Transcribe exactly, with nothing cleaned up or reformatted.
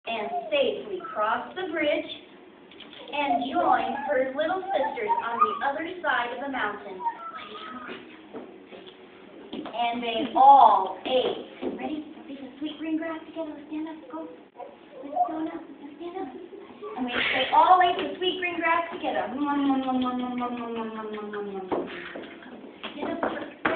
and safely crossed the bridge and joined her little sisters on the other side of the mountain. And they all ate. Ready? Let's eat the sweet green grass together. Let's stand up. Go. Let's go now. Let's stand up. And we, they all ate the sweet green grass together. Get up.